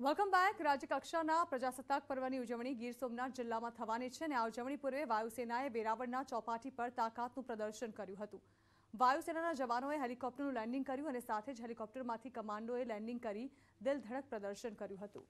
Welcome back. રાજ્યકક્ષાના પ્રજાસત્તાક પર્વની ઉજવણી ગીર સોમનાથ જિલ્લામાં થવાની છે અને આ ઉજવણી પૂર્વે વાયુસેનાએ વેરાવળના ચોપાટી પર તાકાતનું પ્રદર્શન કર્યું હતું। વાયુસેનાના જવાનોએ હેલિકોપ્ટરનું લેન્ડિંગ કર્યું અને સાથે જ હેલિકોપ્ટરમાંથી કમાન્ડોએ લેન્ડિંગ કરી દિલધડક પ્રદર્શન કર્યું હતું।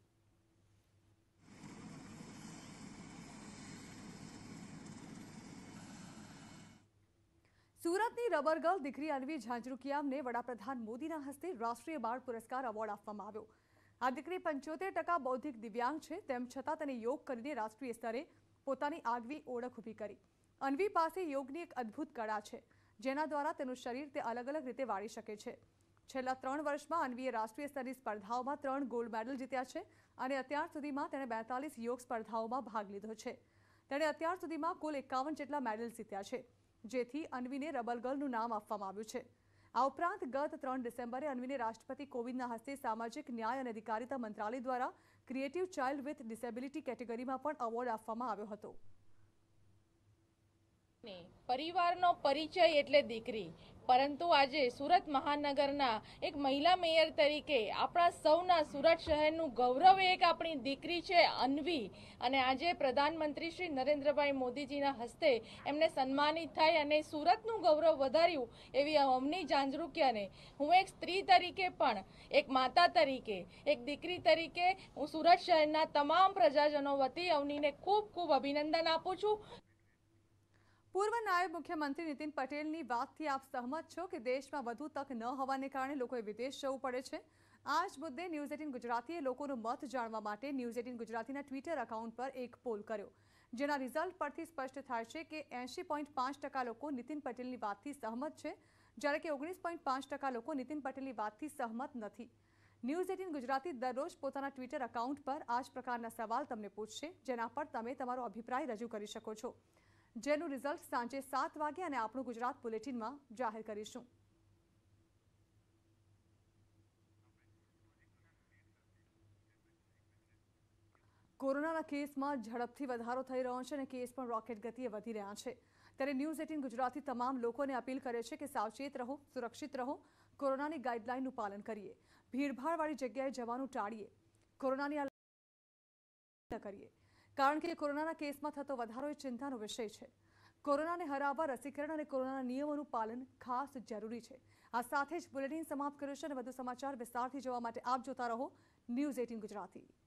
સુરતની રબર ગર્લ દીકરી અન્વી ઝાંઝરુકિયાને વડાપ્રધાન મોદીના હસ્તે રાષ્ટ્રીય બાળ પુરસ્કાર એવોર્ડ આપવામાં આવ્યો। આ દીકરી 75% બૌદ્ધિક દિવ્યાંગ છે, તેમ છતાં તેને યોગ કરીને રાષ્ટ્રીય સ્તરે પોતાની આગવી ઓળખ ઊભી કરી। અન્વી પાસે યોગની એક અદ્ભુત કળા છે, જેના દ્વારા તેનું શરીર તે અલગ અલગ રીતે વાળી શકે છે। છેલ્લા 3 વર્ષમાં અન્વીએ રાષ્ટ્રીય સ્તરની સ્પર્ધાઓમાં 3 ગોલ્ડ મેડલ જીત્યા છે અને અત્યાર સુધીમાં તેણે 42 યોગ સ્પર્ધાઓમાં ભાગ લીધો છે। તેણે અત્યાર સુધીમાં કુલ 51 જેટલા મેડલ જીત્યા છે, જેથી અન્વીને રબર ગર્લનું નામ આપવામાં આવ્યું છે। આ ઉપરાંત ગત 3 ડિસેમ્બરે અન્વીને રાષ્ટ્રપતિ કોવિંદના હસ્તે સામાજિક ન્યાય અને અધિકારિતા મંત્રાલય દ્વારા ક્રિએટિવ ચાઇલ્ડ વિથ ડિસેબિલિટી કેટેગરીમાં પણ એવોર્ડ આપવામાં આવ્યો હતો। પરિવારનો પરિચય એટલે દીકરી, પરંતુ આજે સુરત મહાનગરના એક મહિલા મેયર તરીકે આપણા સૌના સુરત શહેરનું ગૌરવ એક આપણી દીકરી છે અન્વી, અને આજે પ્રધાનમંત્રી શ્રી નરેન્દ્રભાઈ મોદીજીના હસ્તે એમને સન્માનિત થઈ અને સુરતનું ગૌરવ વધાર્યું એવી અવની ઝાંઝરુકિયાને હું એક સ્ત્રી તરીકે પણ, એક માતા તરીકે, એક દીકરી તરીકે હું સુરત શહેરના તમામ પ્રજાજનો વતી અવનીને ખૂબ ખૂબ અભિનંદન આપું છું। પૂર્વ નાયબ મુખ્યમંત્રી નીતિન પટેલની વાતથી આપ સહમત છો કે દેશમાં વધુ તક ન હોવાને કારણે લોકોએ વિદેશ જવું પડે છે? આ જ મુદ્દે ન્યૂઝ 18 ગુજરાતીએ લોકોનો મત જાણવા માટે ન્યૂઝ 18 ગુજરાતીના ટ્વિટર એકાઉન્ટ પર એક પોલ કર્યો, જેના રિઝલ્ટ પરથી સ્પષ્ટ થાય છે કે 80.5% લોકો નીતિન પટેલની વાતથી સહમત છે, જ્યારે કે 19.5% લોકો નીતિન પટેલની વાતથી સહમત નથી। ન્યૂઝ 18 ગુજરાતી દરરોજ પોતાના ટ્વિટર એકાઉન્ટ પર આ જ પ્રકારના સવાલ તમને પૂછશે, જેના પર તમે તમારો અભિપ્રાય રજૂ કરી શકો છો, જેનું રિઝલ્ટ સાંજે 7 વાગે અને આપણું ગુજરાત બુલેટિનમાં જાહેર કરીશું। કોરોનાના કેસમાં ઝડપથી વધારો થઈ રહ્યો છે અને કેસ પણ રોકેટ ગતિએ વધી રહ્યા છે, ત્યારે ન્યૂઝ 18 ગુજરાતી તમામ લોકોને અપીલ કરે છે કે સાવચેત રહો, સુરક્ષિત રહો, કોરોનાની ગાઈડલાઈનનું પાલન કરીએ, ભીડભાડવાળી જગ્યાએ જવાનું ટાળીએ, કોરોનાની ન કરીએ, કારણ કે કોરોનાના કેસમાં થતો વધારો એ ચિંતાનો વિષય છે। કોરોનાને હરાવવા રસીકરણ અને કોરોનાના નિયમોનું પાલન ખાસ જરૂરી છે। આ સાથે જ બુલેટિન સમાપ્ત કર્યું છે અને વધુ સમાચાર વિસ્તારથી જોવા માટે આપ જોતા રહો ન્યૂઝ 18 ગુજરાતી।